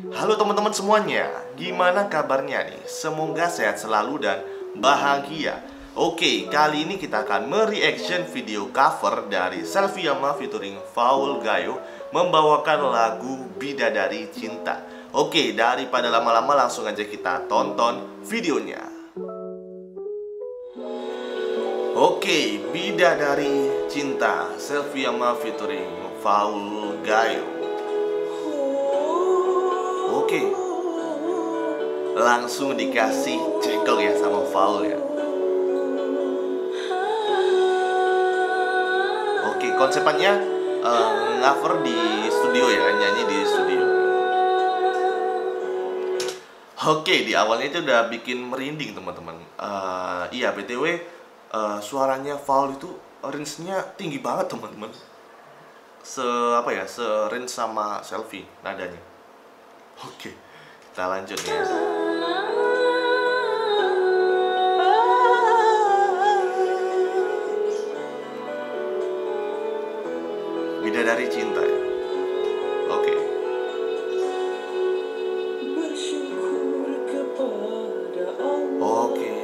Halo teman-teman semuanya, gimana kabarnya nih? Semoga sehat selalu dan bahagia. Oke, kali ini kita akan mereaction video cover dari Selfie Yama featuring Faul Gayo membawakan lagu Bidadari Cinta. Oke, daripada lama-lama langsung aja kita tonton videonya. Oke, Bidadari Cinta, Selfie Yama featuring Faul Gayo. Oke, langsung dikasih cengkok ya sama Faul ya. Oke, konsepannya cover di studio ya, nyanyi di studio. Oke, di awalnya itu udah bikin merinding teman-teman. Iya, BTW suaranya Faul itu range-nya tinggi banget teman-teman. Se-range sama Selfie nadanya. Oke, kita lanjut ya. Bidadari Cinta ya. Oke. Oke.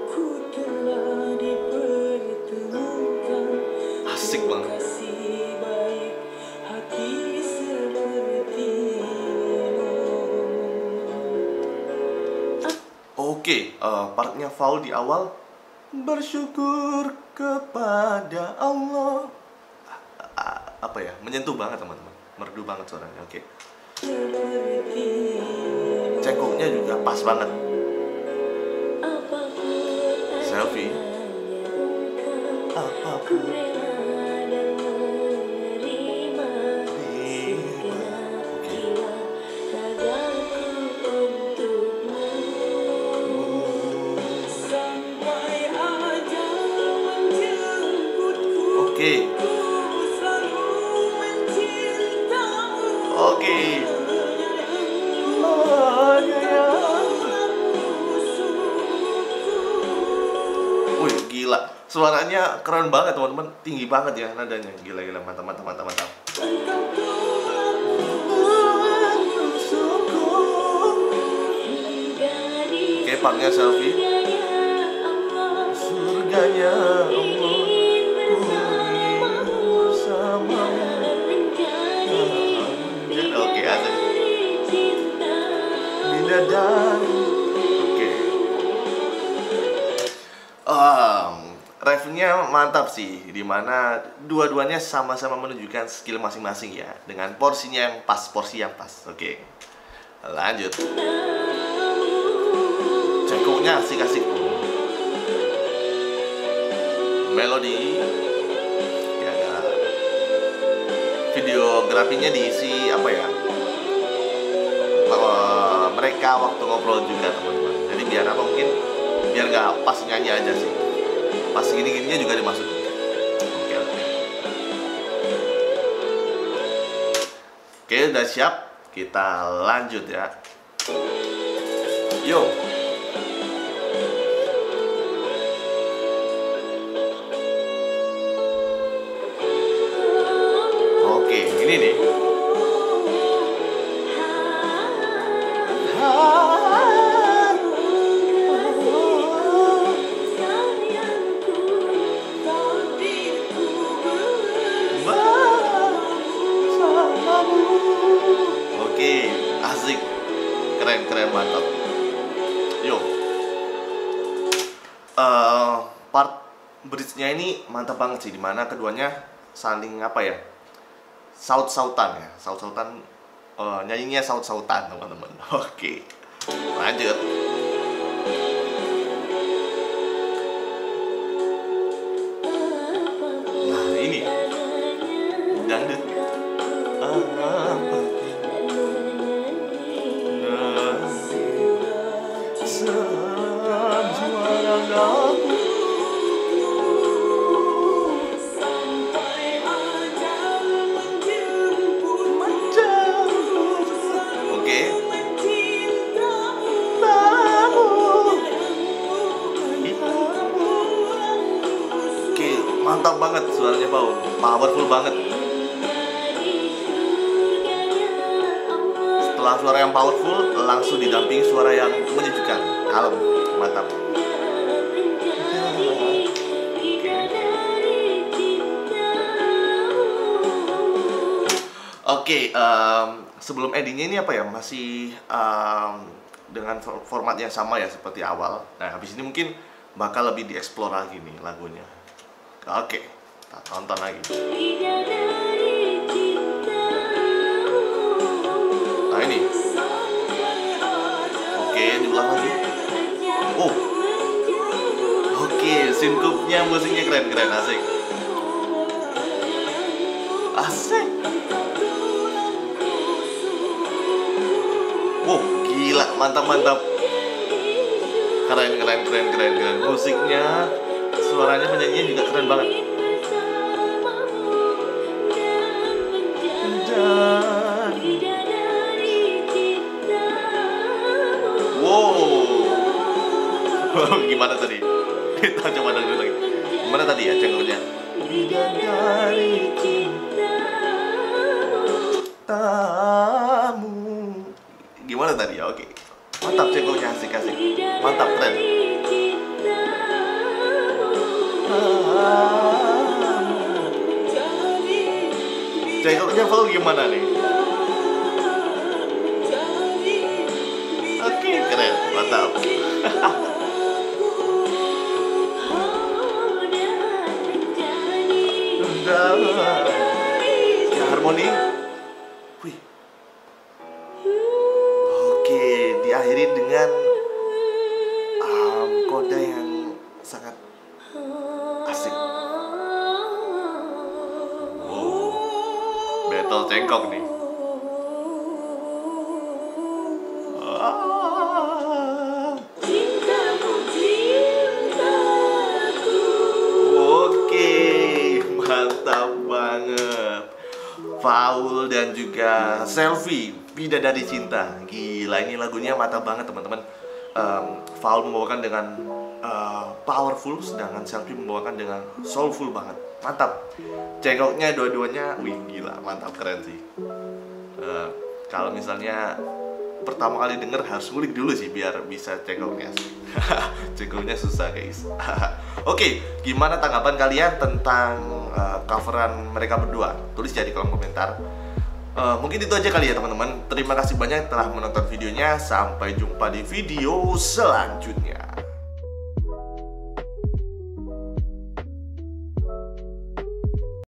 Asik banget. Oke, partnya Faul di awal, bersyukur kepada Allah. Apa ya, menyentuh banget teman-teman, merdu banget suaranya. Oke, cengkoknya juga pas banget. Selfie apapun oke. Oke. Wih, gila. Suaranya keren banget, teman-teman. Tinggi banget ya nadanya. Gila, mantap. Oke, partnya Selfie. Surganya Allah. Oke, asik. Bidadari. Oke. Refnya mantap sih, dimana dua-duanya sama-sama menunjukkan skill masing-masing ya, dengan porsi yang pas. Oke, lanjut. Cengkoknya asik-asik. Melodi ya, videografinya diisi apa ya, mereka waktu ngobrol juga teman-teman. Jadi biar apa, mungkin biar nggak pas nyanyi aja sih, pas gini-gininya juga dimasukin. Oke, udah siap, kita lanjut ya. Yo. Oke, ini nih. Oke, asik. Keren, mantap. Yo. Part bridge-nya ini mantap banget sih, dimana keduanya saling apa ya, saut-sautan ya, nyanyinya saut-sautan teman-teman. Oke, lanjut. Nah, ini dangdut. Mantap banget suaranya Paul, powerful banget. Setelah suara yang powerful, langsung didampingi suara yang menyejukkan, kalem, mantap. Oke, sebelum endingnya ini apa ya, masih dengan format yang sama ya seperti awal. Nah, habis ini mungkin bakal lebih dieksplor lagi nih lagunya. Oke, kita tonton lagi. Nah ini. Oke, diulang lagi. Oh. Oke, sinkopnya, musiknya keren, asik. Asik. Wow, gila, mantap. Keren. Musiknya, suaranya, penyanyinya juga keren banget. Wow. Gimana tadi? Kita coba dengerin lagi. Gimana tadi ya cenggurnya? Bidadari cintamu. Gimana tadi ya? Oke. Mantap cenggurnya, asik. Mantap, keren. Cenggurnya full gimana nih? Oke, keren, mantap. Ya, harmoni. Wih. Oke, diakhiri dengan kode yang sangat asik. Wow. Battle cengkok nih. Mantap banget. Paul dan juga Selfie, Bidadari Cinta. Gila, ini lagunya mantap banget teman-teman. Paul membawakan dengan powerful, sedangkan Selfie membawakan dengan soulful banget. Mantap. Cengkoknya dua-duanya, wih gila, mantap, keren sih. Kalau misalnya pertama kali denger harus ngulik dulu sih biar bisa cengkoknya. Cengkoknya susah guys. Oke, gimana tanggapan kalian tentang coveran mereka berdua? Tulis ya di kolom komentar. Mungkin itu aja kali ya teman-teman. Terima kasih banyak telah menonton videonya. Sampai jumpa di video selanjutnya.